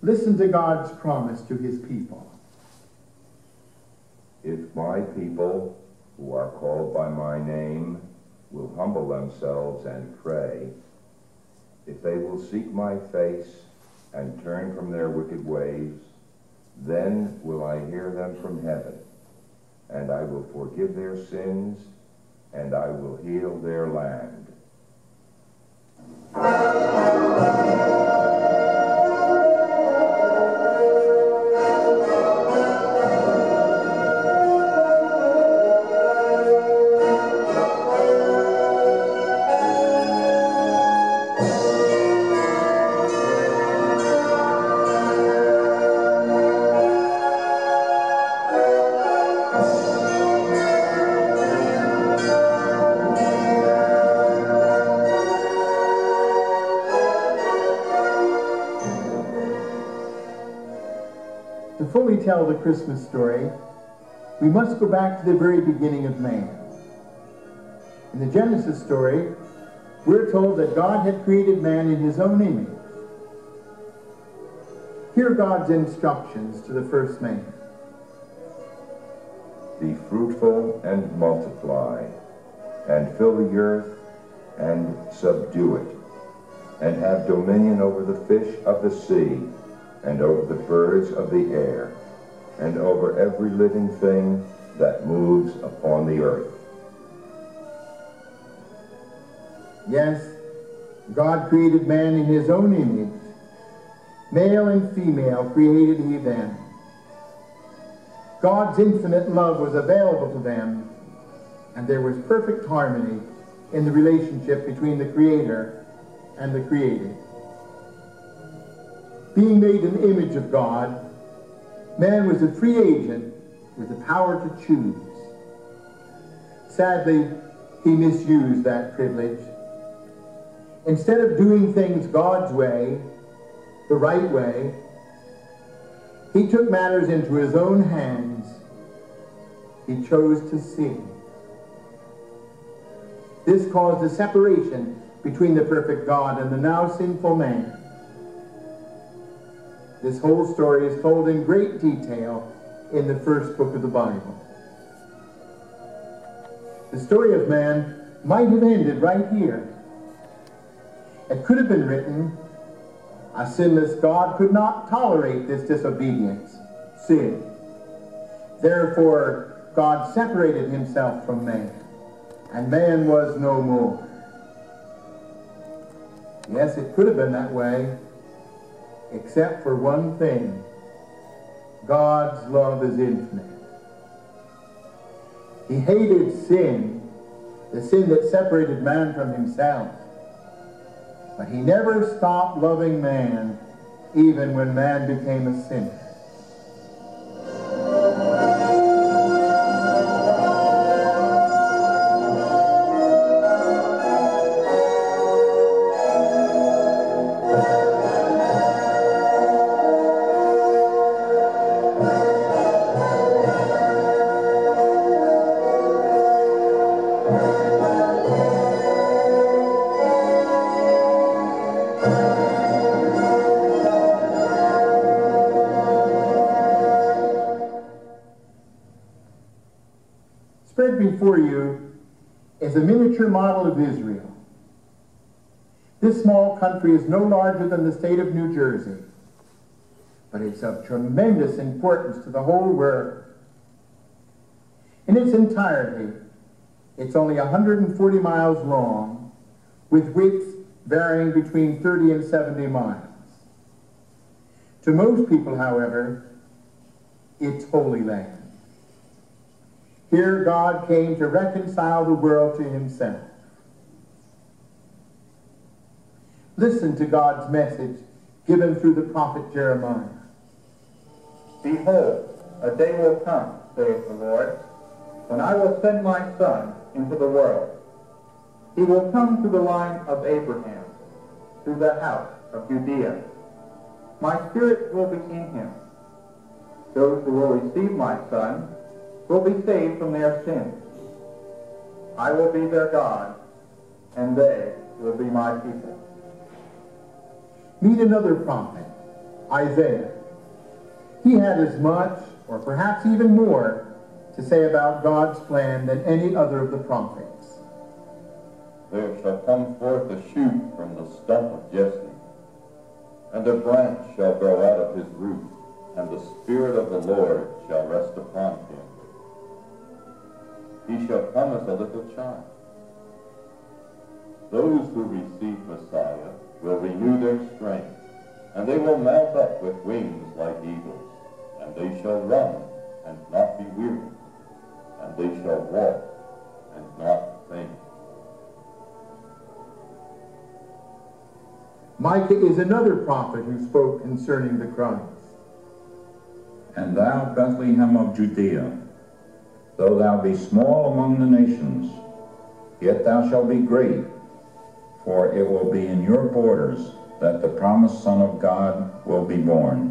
Listen to God's promise to his people. If my people, who are called by my name, will humble themselves and pray, if they will seek my face and turn from their wicked ways, then will I hear them from heaven, and I will forgive their sins, and I will heal their land. To fully tell the Christmas story, we must go back to the very beginning of man. In the Genesis story, we're told that God had created man in his own image. Hear God's instructions to the first man. Be fruitful and multiply, and fill the earth and subdue it, and have dominion over the fish of the sea, and over the birds of the air, and over every living thing that moves upon the earth. Yes, God created man in his own image. Male and female created he them. God's infinite love was available to them, and there was perfect harmony in the relationship between the Creator and the created. Being made in the image of God, man was a free agent with the power to choose. Sadly, he misused that privilege. Instead of doing things God's way, the right way, he took matters into his own hands. He chose to sin. This caused a separation between the perfect God and the now sinful man. This whole story is told in great detail in the first book of the Bible. The story of man might have ended right here. It could have been written, a sinless God could not tolerate this disobedience, sin. Therefore, God separated himself from man, and man was no more. Yes, it could have been that way, except for one thing. God's love is infinite. He hated sin, the sin that separated man from himself. But he never stopped loving man, even when man became a sinner. Spread before you is a miniature model of Israel. This small country is no larger than the state of New Jersey, but it's of tremendous importance to the whole world. In its entirety, it's only 140 miles long, with widths varying between 30 and 70 miles. To most people, however, it's Holy Land. Here God came to reconcile the world to himself. Listen to God's message given through the prophet Jeremiah. Behold, a day will come, saith the Lord, when I will send my Son into the world. He will come through the line of Abraham, through the house of Judea. My Spirit will be in him. Those who will receive my Son will be saved from their sins. I will be their God, and they will be my people. Meet another prophet, Isaiah. He had as much, or perhaps even more, to say about God's plan than any other of the prophets. There shall come forth a shoot from the stump of Jesse, and a branch shall grow out of his root, and the Spirit of the Lord shall rest upon him. He shall come as a little child. Those who receive Messiah will renew their strength, and they will mount up with wings like eagles, and they shall run and not be weary, and they shall walk and not faint. Micah is another prophet who spoke concerning the Christ. And thou, Bethlehem of Judea, though thou be small among the nations, yet thou shalt be great, for it will be in your borders that the promised Son of God will be born.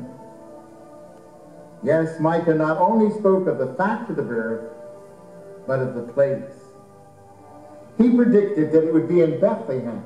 Yes, Micah not only spoke of the fact of the birth, but of the place. He predicted that it would be in Bethlehem.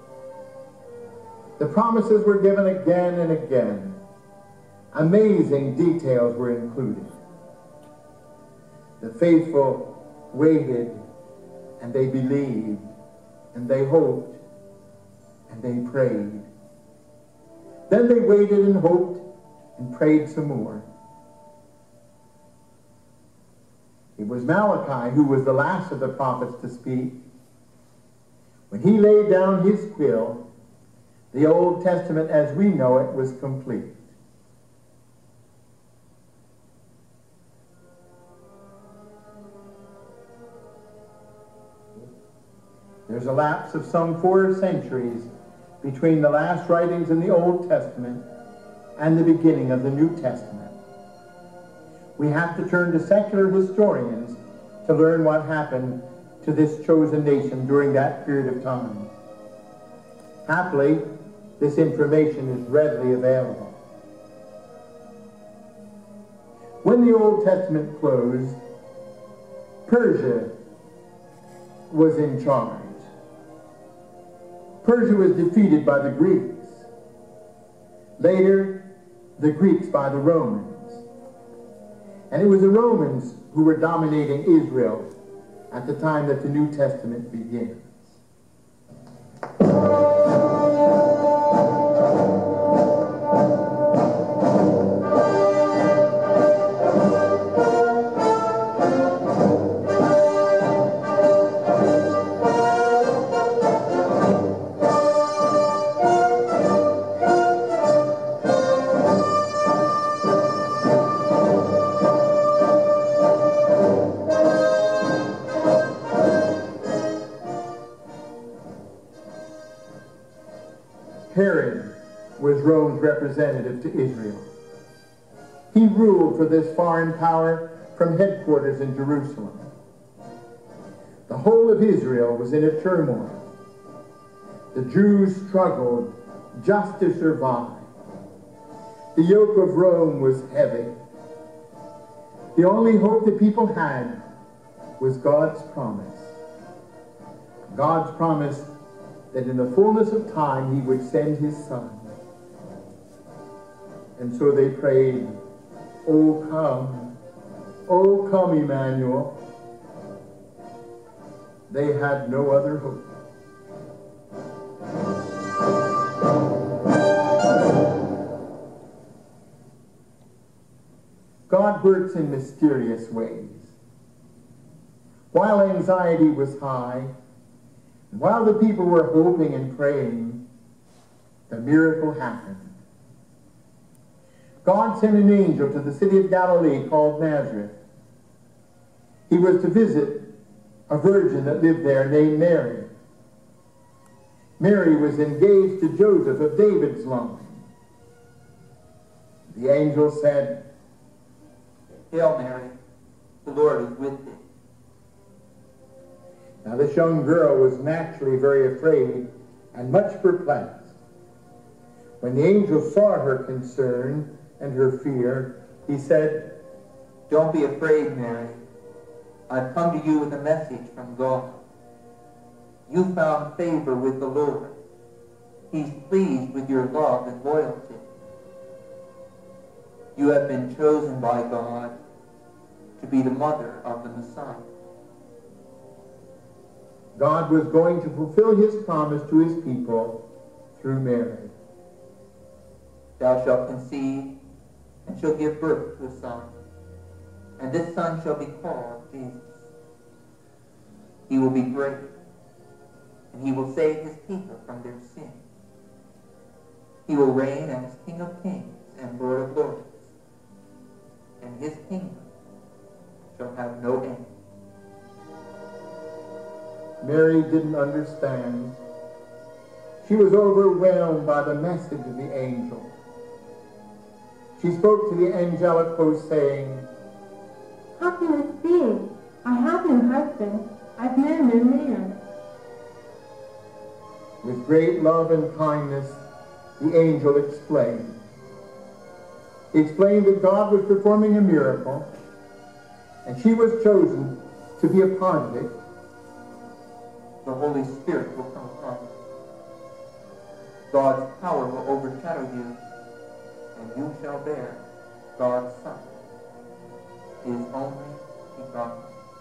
The promises were given again and again. Amazing details were included. The faithful waited, and they believed, and they hoped, and they prayed. Then they waited and hoped and prayed some more. It was Malachi who was the last of the prophets to speak. When he laid down his quill, the Old Testament as we know it was complete. There's a lapse of some 4 centuries between the last writings in the Old Testament and the beginning of the New Testament. We have to turn to secular historians to learn what happened to this chosen nation during that period of time. Happily, this information is readily available. When the Old Testament closed, Persia was in charge. Persia was defeated by the Greeks. Later, the Greeks by the Romans. And it was the Romans who were dominating Israel at the time that the New Testament begins. Herod was Rome's representative to Israel. He ruled for this foreign power from headquarters in Jerusalem. The whole of Israel was in a turmoil. The Jews struggled just to survive. The yoke of Rome was heavy. The only hope the people had was God's promise. God's promise that in the fullness of time he would send his Son. And so they prayed, O come, Emmanuel. They had no other hope. God works in mysterious ways. While anxiety was high, while the people were hoping and praying, the miracle happened. God sent an angel to the city of Galilee called Nazareth. He was to visit a virgin that lived there named Mary. Mary was engaged to Joseph of David's line. The angel said, Hail Mary, the Lord is with thee. Now this young girl was naturally very afraid and much perplexed. When the angel saw her concern and her fear, he said, Don't be afraid, Mary. I've come to you with a message from God. You found favor with the Lord. He's pleased with your love and loyalty. You have been chosen by God to be the mother of the Messiah. God was going to fulfill his promise to his people through Mary. Thou shalt conceive and shall give birth to a son, and this son shall be called Jesus. He will be great, and he will save his people from their sins. He will reign as King of kings and Lord of lords, and his kingdom shall have no end. Mary didn't understand. She was overwhelmed by the message of the angel. She spoke to the angelic host, saying, How can this be? I have no husband. I've known no man. With great love and kindness, the angel explained. He explained that God was performing a miracle, and she was chosen to be a part of it. The Holy Spirit will come upon you. God's power will overshadow you, and you shall bear God's Son, his only begotten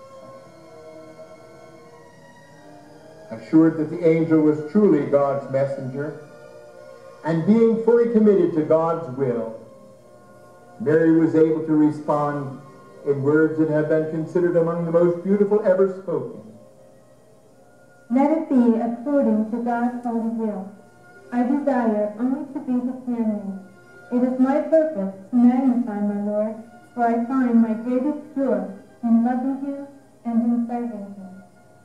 Son. Assured that the angel was truly God's messenger, and being fully committed to God's will, Mary was able to respond in words that have been considered among the most beautiful ever spoken. Let it be according to God's holy will. I desire only to be his handmaid. It is my purpose to magnify my Lord, for I find my greatest joy in loving him and in serving him.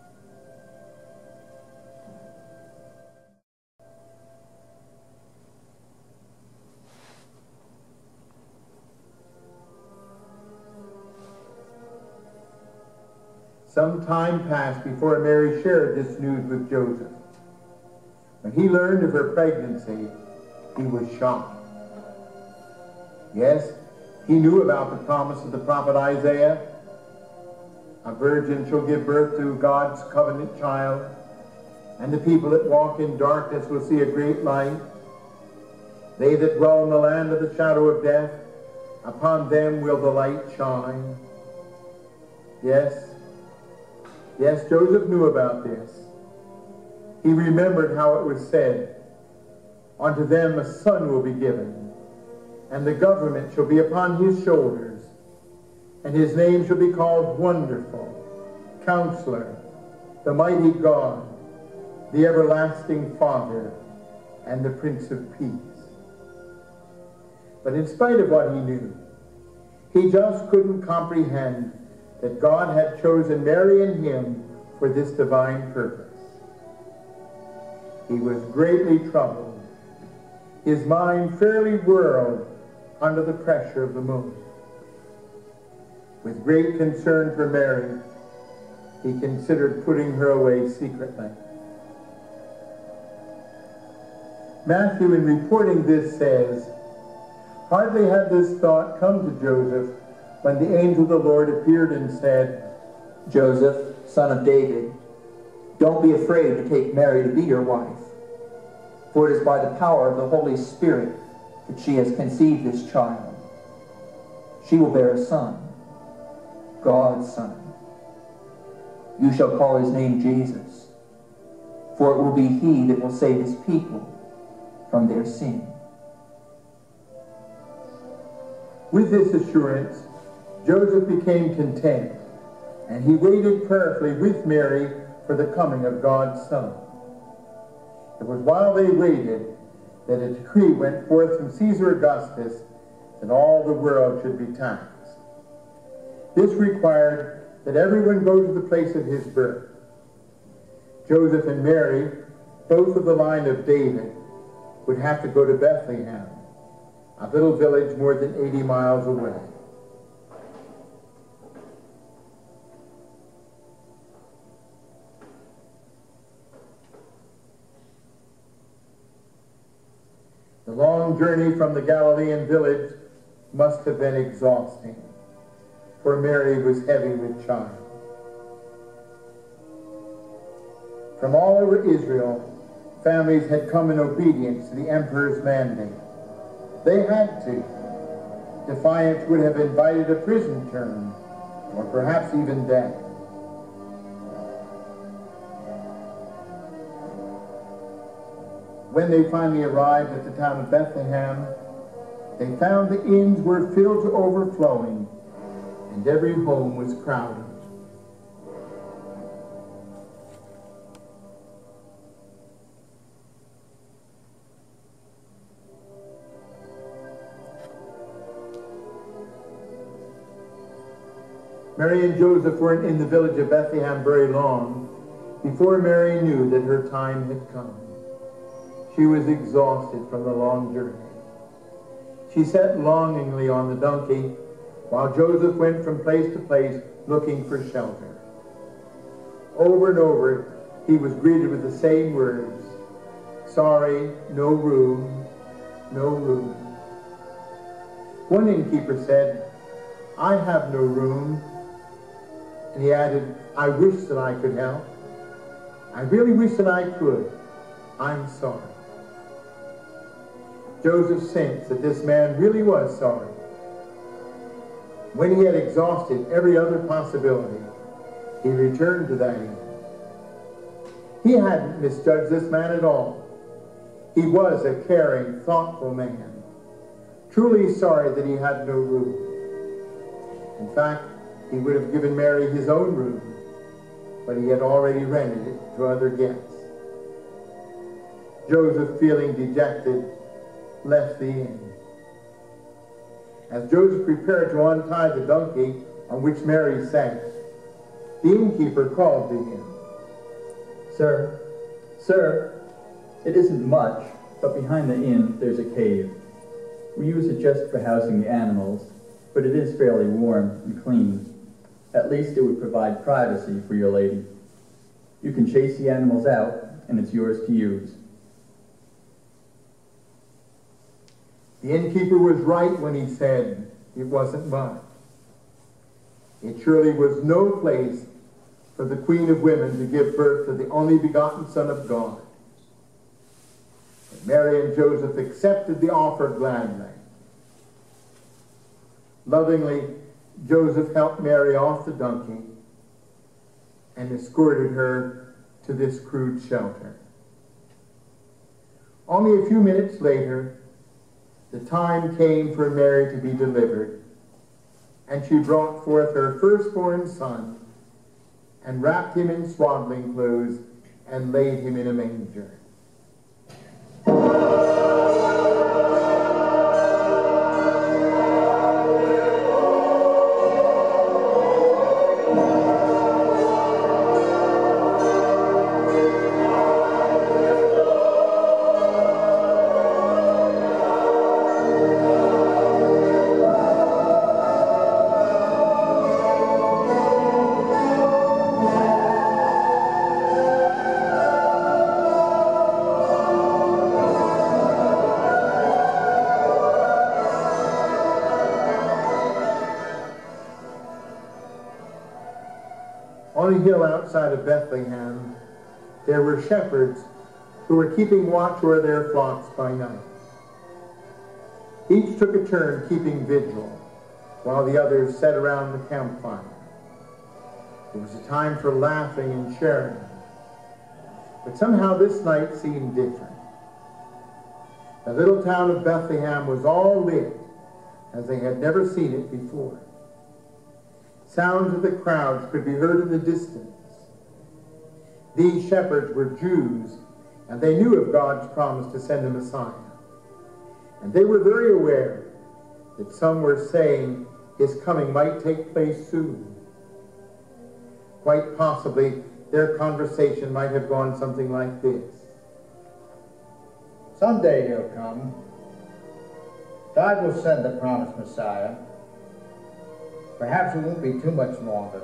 Some time passed before Mary shared this news with Joseph. When he learned of her pregnancy, he was shocked. Yes, he knew about the promise of the prophet Isaiah. A virgin shall give birth to God's covenant child, and the people that walk in darkness will see a great light. They that dwell in the land of the shadow of death, upon them will the light shine. Yes, Joseph knew about this. He remembered how it was said, Unto them a son will be given, and the government shall be upon his shoulders, and his name shall be called Wonderful, Counselor, the Mighty God, the Everlasting Father, and the Prince of Peace. But in spite of what he knew, he just couldn't comprehend that God had chosen Mary and him for this divine purpose. He was greatly troubled. His mind fairly whirled under the pressure of the moment. With great concern for Mary, he considered putting her away secretly. Matthew, in reporting this, says, Hardly had this thought come to Joseph when the angel of the Lord appeared and said, Joseph, son of David, don't be afraid to take Mary to be your wife, for it is by the power of the Holy Spirit that she has conceived this child. She will bear a son, God's Son. You shall call his name Jesus, for it will be he that will save his people from their sin. With this assurance, Joseph became content, and he waited prayerfully with Mary for the coming of God's Son. It was while they waited that a decree went forth from Caesar Augustus that all the world should be taxed. This required that everyone go to the place of his birth. Joseph and Mary, both of the line of David, would have to go to Bethlehem, a little village more than 80 miles away. The long journey from the Galilean village must have been exhausting, for Mary was heavy with child. From all over Israel, families had come in obedience to the emperor's mandate. They had to. defiance would have invited a prison term, or perhaps even death. When they finally arrived at the town of Bethlehem, they found the inns were filled to overflowing, and every home was crowded. Mary and Joseph weren't in the village of Bethlehem very long before Mary knew that her time had come. She was exhausted from the long journey. She sat longingly on the donkey while Joseph went from place to place looking for shelter. Over and over, he was greeted with the same words: sorry, no room, no room. One innkeeper said, I have no room. And he added, I wish that I could help. I really wish that I could. I'm sorry. Joseph sensed that this man really was sorry. When he had exhausted every other possibility, he returned to that inn. He hadn't misjudged this man at all. He was a caring, thoughtful man, truly sorry that he had no room. In fact, he would have given Mary his own room, but he had already rented it to other guests. Joseph, feeling dejected, left the inn. As Joseph prepared to untie the donkey on which Mary sat, the innkeeper called to him. Sir, it isn't much, but behind the inn there's a cave. We use it just for housing the animals, but it is fairly warm and clean. At least it would provide privacy for your lady. You can chase the animals out, and it's yours to use. The innkeeper was right when he said it wasn't much. It surely was no place for the Queen of Women to give birth to the only begotten Son of God. But Mary and Joseph accepted the offer gladly. Lovingly, Joseph helped Mary off the donkey and escorted her to this crude shelter. Only a few minutes later, the time came for Mary to be delivered, and she brought forth her firstborn son and wrapped him in swaddling clothes and laid him in a manger. On a hill outside of Bethlehem, there were shepherds who were keeping watch over their flocks by night. Each took a turn keeping vigil, while the others sat around the campfire. It was a time for laughing and sharing, but somehow this night seemed different. The little town of Bethlehem was all lit as they had never seen it before. Sounds of the crowds could be heard in the distance. These shepherds were Jews, and they knew of God's promise to send a Messiah. And they were very aware that some were saying his coming might take place soon. Quite possibly, their conversation might have gone something like this. Someday he'll come. God will send the promised Messiah. Perhaps it won't be too much longer.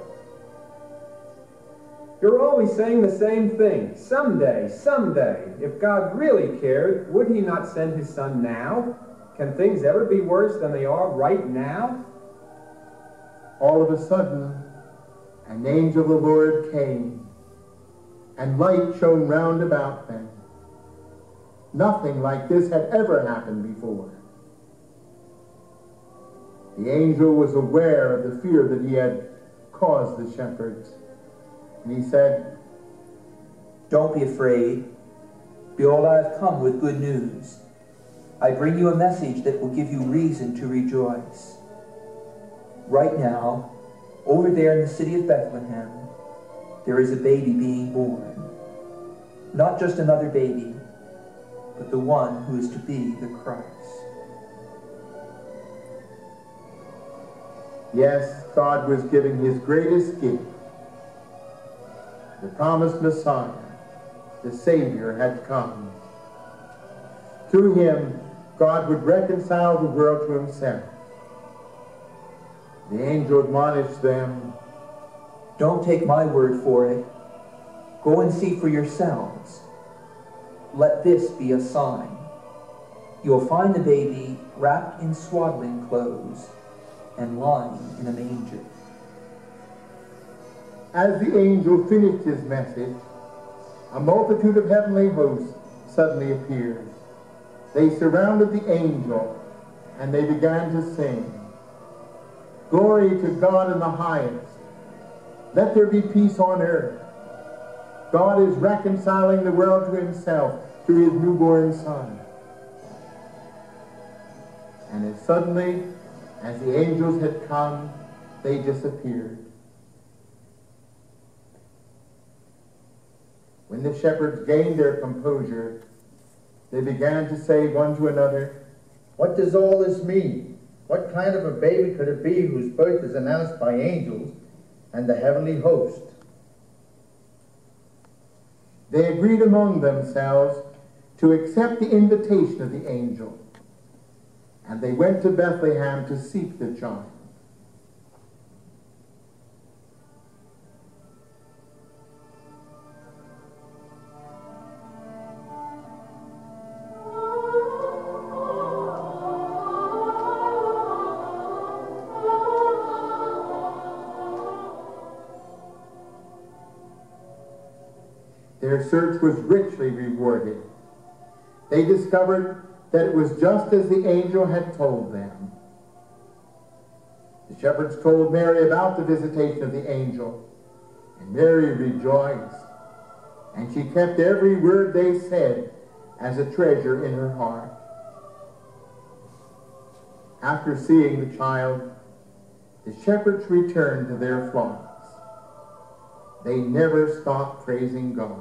You're always saying the same thing. Someday, someday. If God really cared, would he not send his son now? Can things ever be worse than they are right now? All of a sudden, an angel of the Lord came, and light shone round about them. Nothing like this had ever happened before. The angel was aware of the fear that he had caused the shepherds. And he said, "Don't be afraid. Behold, I have come with good news. I bring you a message that will give you reason to rejoice. Right now, over there in the city of Bethlehem, there is a baby being born. Not just another baby, but the one who is to be the Christ." Yes, God was giving his greatest gift. The promised Messiah, the Savior, had come. Through him, God would reconcile the world to himself. The angel admonished them, "Don't take my word for it. Go and see for yourselves. Let this be a sign. You'll find the baby wrapped in swaddling clothes and lying in a manger." As the angel finished his message, a multitude of heavenly hosts suddenly appeared. They surrounded the angel, and they began to sing, "Glory to God in the highest. Let there be peace on earth. God is reconciling the world to himself through his newborn Son." And as suddenly as the angels had come, they disappeared. When the shepherds gained their composure, they began to say one to another, "What does all this mean? What kind of a baby could it be whose birth is announced by angels and the heavenly host?" They agreed among themselves to accept the invitation of the angel, and they went to Bethlehem to seek the child. Their search was richly rewarded. They discovered that it was just as the angel had told them. The shepherds told Mary about the visitation of the angel, and Mary rejoiced, and she kept every word they said as a treasure in her heart. After seeing the child, the shepherds returned to their flocks. They never stopped praising God.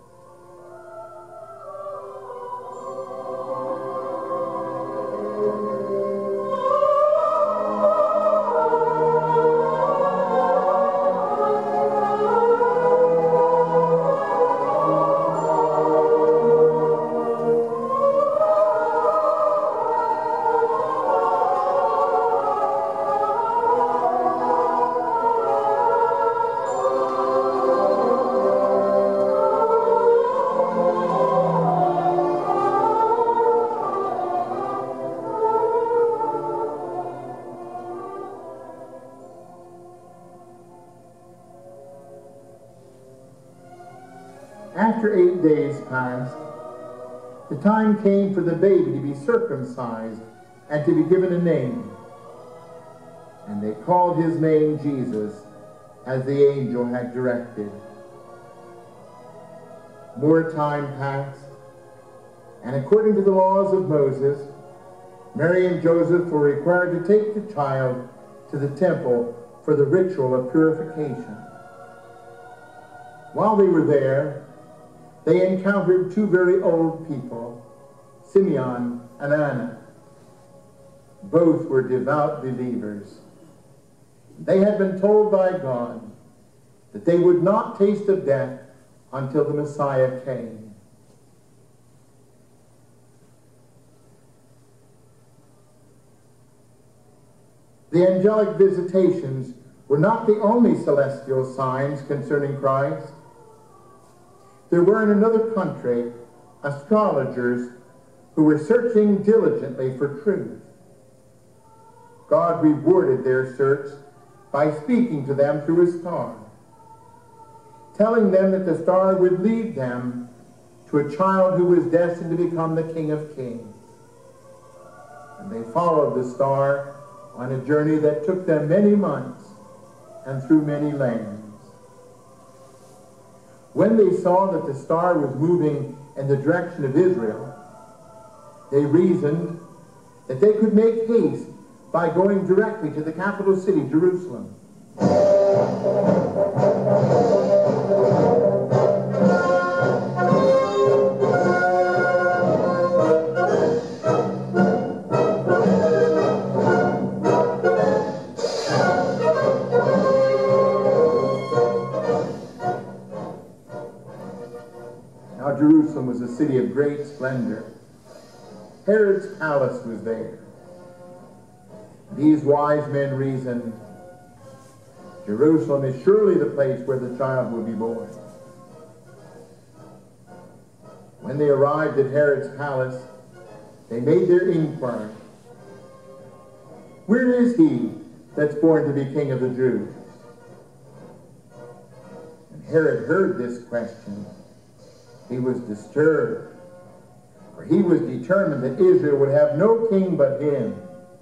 After 8 days passed, the time came for the baby to be circumcised and to be given a name. And they called his name Jesus, as the angel had directed. More time passed, and according to the laws of Moses, Mary and Joseph were required to take the child to the temple for the ritual of purification. While they were there, they encountered two very old people, Simeon and Anna. Both were devout believers. They had been told by God that they would not taste of death until the Messiah came. The angelic visitations were not the only celestial signs concerning Christ. There were in another country astrologers who were searching diligently for truth. God rewarded their search by speaking to them through a star, telling them that the star would lead them to a child who was destined to become the King of Kings. And they followed the star on a journey that took them many months and through many lands. When they saw that the star was moving in the direction of Israel, they reasoned that they could make haste by going directly to the capital city, Jerusalem. Now Jerusalem was a city of great splendor. Herod's palace was there. These wise men reasoned, Jerusalem is surely the place where the child will be born. When they arrived at Herod's palace, they made their inquiry. Where is he that's born to be king of the Jews? When Herod heard this question, he was disturbed, for he was determined that Israel would have no king but him.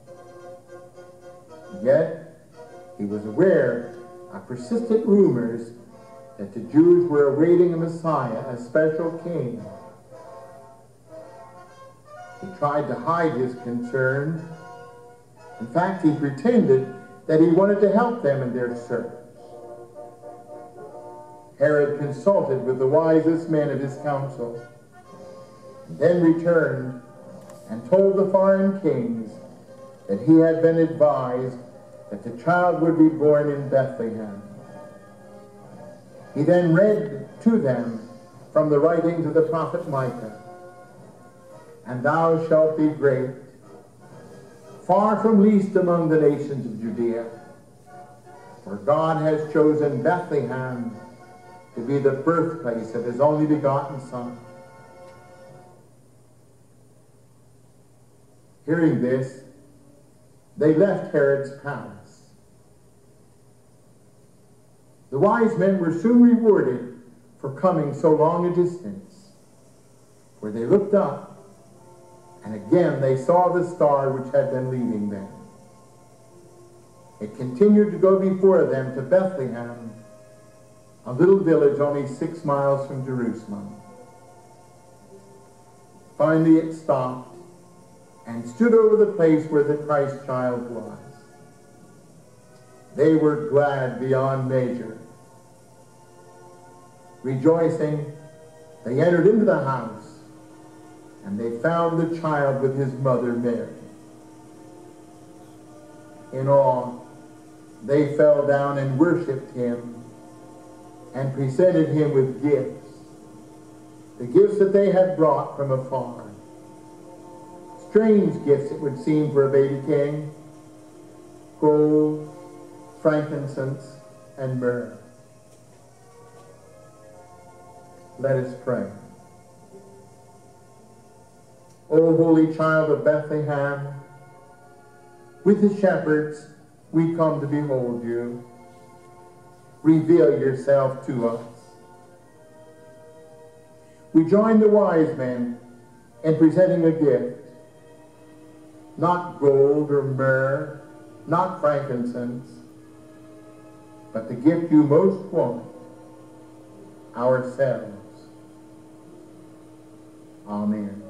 Yet, he was aware of persistent rumors that the Jews were awaiting a Messiah, a special king. He tried to hide his concern. In fact, he pretended that he wanted to help them in their search. Herod consulted with the wisest men of his council, and then returned and told the foreign kings that he had been advised that the child would be born in Bethlehem. He then read to them from the writings of the prophet Micah, "And thou shalt be great, far from least among the nations of Judea, for God has chosen Bethlehem to be the birthplace of his only begotten Son." Hearing this, they left Herod's palace. The wise men were soon rewarded for coming so long a distance, for they looked up, and again they saw the star which had been leading them. It continued to go before them to Bethlehem, a little village only 6 miles from Jerusalem. Finally it stopped and stood over the place where the Christ child was. They were glad beyond measure. Rejoicing, they entered into the house, and they found the child with his mother Mary. In awe, they fell down and worshipped him and presented him with gifts, the gifts that they had brought from afar. Strange gifts, it would seem, for a baby king: gold, frankincense, and myrrh. Let us pray. O holy child of Bethlehem, with the shepherds we come to behold you. Reveal yourself to us. We join the wise men in presenting a gift, not gold or myrrh, not frankincense, but the gift you most want, ourselves. Amen.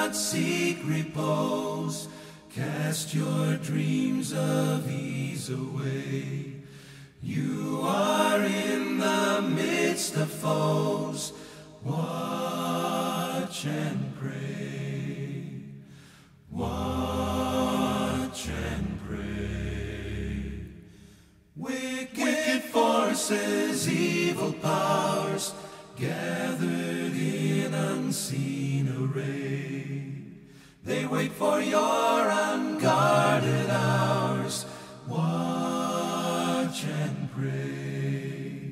but seek repose. Cast your dreams of ease away. You are in the midst of foes. Watch and pray. Watch and pray. Wicked forces, evil powers, gathered in unseen array. They wait for your unguarded hours. Watch and pray.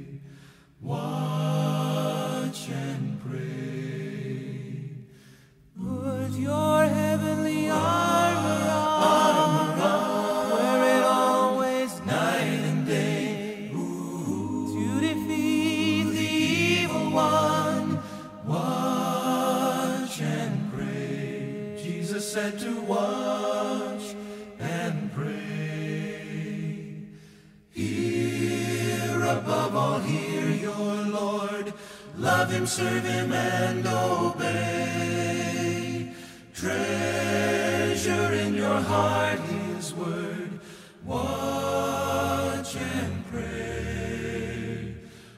Watch and pray. Put your heavenly armor on. Wear it always, night and day, to defeat the evil one. Watch and pray. Jesus said to watch and pray. Hear, above all, hear your Lord. Love him, serve him, and obey. Treasure in your heart his word. Watch and pray.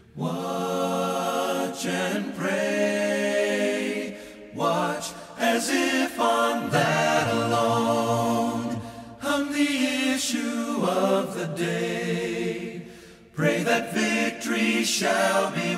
Watch and pray. Watch as if on that alone hung the issue of the day. Pray that victory shall be